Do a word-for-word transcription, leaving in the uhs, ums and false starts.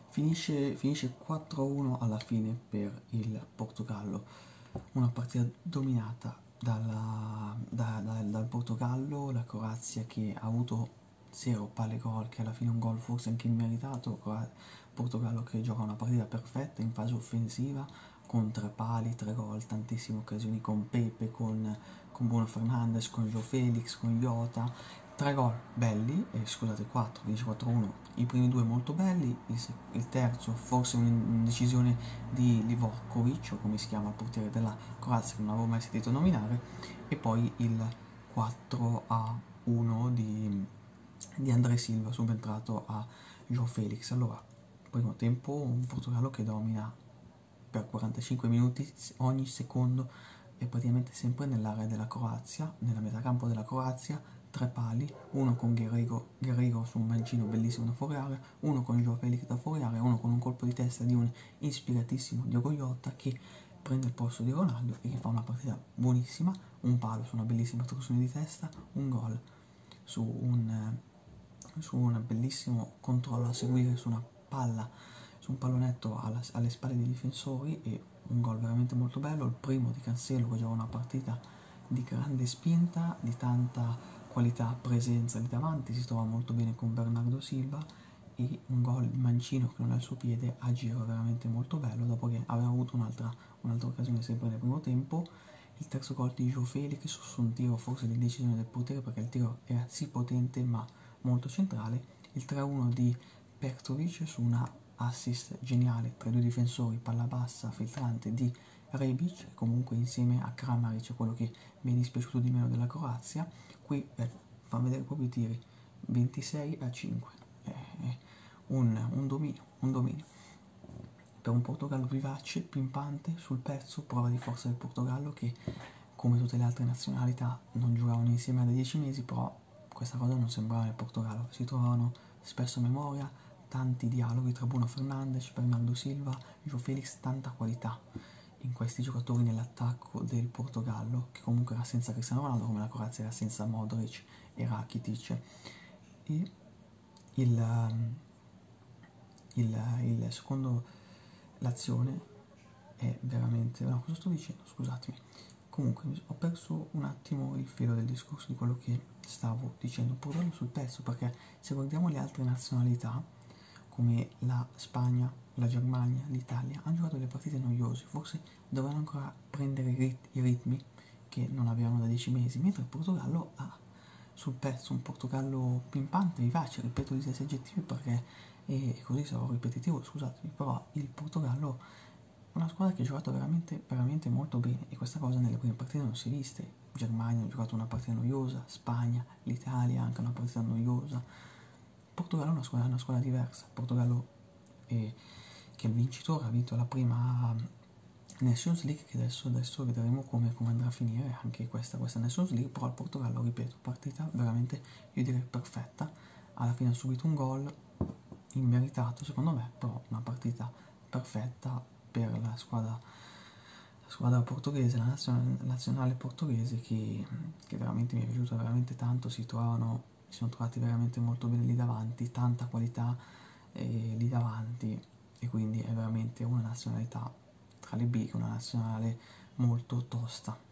Finisce, finisce quattro a uno alla fine per il Portogallo, una partita dominata dalla, da- da- dal Portogallo, la Croazia che ha avuto zero palle gol, che alla fine un gol forse anche immeritato, Cro- Portogallo che gioca una partita perfetta in fase offensiva, con tre pali, tre gol, tantissime occasioni con Pepe, con, con Bruno Fernandes, con Joe Felix, con Jota, tre gol belli, eh, scusate quattro, dice quattro a uno, i primi due molto belli, il, se- il terzo forse un'indecisione di Livakovic, o come si chiama il portiere della Croazia che non avevo mai sentito nominare, e poi il quattro a uno di, di André Silva subentrato a João Felix. Allora, primo tempo un Portogallo che domina per quarantacinque minuti ogni secondo è praticamente sempre nell'area della Croazia, nella metà campo della Croazia, tre pali, uno con Guerreiro, Guerreiro su un mancino bellissimo da fuori area, uno con Joao Felix da fuori area, uno con un colpo di testa di un ispiratissimo Diogo Jota che prende il posto di Ronaldo e che fa una partita buonissima, un palo su una bellissima torsione di testa, un gol su un, su un bellissimo controllo a seguire su una palla, su un pallonetto alla, alle spalle dei difensori, e un gol veramente molto bello, il primo di Cancelo che gioca una partita di grande spinta, di tanta qualità, presenza lì davanti, si trova molto bene con Bernardo Silva, e un gol mancino che non ha il suo piede a giro veramente molto bello, dopo che aveva avuto un'altra, un'altra occasione sempre nel primo tempo. Il terzo gol di Joe Felix su un tiro forse di decisione del portiere, perché il tiro era sì potente ma molto centrale, il tre a uno di Petrovic su una assist geniale tra i due difensori, palla bassa, filtrante di Rebic, comunque insieme a Kramaric, quello che mi è dispiaciuto di meno della Croazia. Qui eh, fa vedere proprio i tiri, ventisei a cinque, eh, eh, un, un dominio, un dominio. Per un Portogallo vivace, pimpante, sul pezzo, prova di forza del Portogallo che, come tutte le altre nazionalità, non giocavano insieme da dieci mesi, però questa cosa non sembrava nel Portogallo, si trovavano spesso a memoria, tanti dialoghi tra Bruno Fernandes, Bernardo Silva, João Felix, tanta qualità in questi giocatori nell'attacco del Portogallo, che comunque era senza Cristiano Ronaldo, come la Croazia era senza Modric e Rakitic. E il, um, il, il secondo, l'azione è veramente... no, cosa sto dicendo? Scusatemi. Comunque ho perso un attimo il filo del discorso di quello che stavo dicendo, purtroppo sul pezzo, perché se guardiamo le altre nazionalità, come la Spagna, la Germania, l'Italia, hanno giocato delle partite noiose, forse dovevano ancora prendere i, rit- i ritmi che non avevano da dieci mesi, mentre il Portogallo ha sul pezzo un Portogallo pimpante, vivace, ripeto gli stessi aggettivi perché è così, sarò ripetitivo, scusatemi, però il Portogallo è una squadra che ha giocato veramente, veramente molto bene, e questa cosa nelle prime partite non si è viste. Germania ha giocato una partita noiosa, Spagna, l'Italia anche una partita noiosa. Portogallo è una squadra, una squadra diversa. Portogallo è, che è il vincitore, ha vinto la prima Nations League, che adesso, adesso vedremo come, come andrà a finire anche questa, questa Nations League, però il Portogallo, ripeto, partita veramente, io direi perfetta, alla fine ha subito un gol immeritato secondo me, però una partita perfetta per la squadra, la squadra portoghese, la nazionale, nazionale portoghese che, che veramente mi è piaciuta veramente tanto, si trovano, si sono trovati veramente molto bene lì davanti, tanta qualità eh, lì davanti, e quindi è veramente una nazionalità tra le big, una nazionale molto tosta.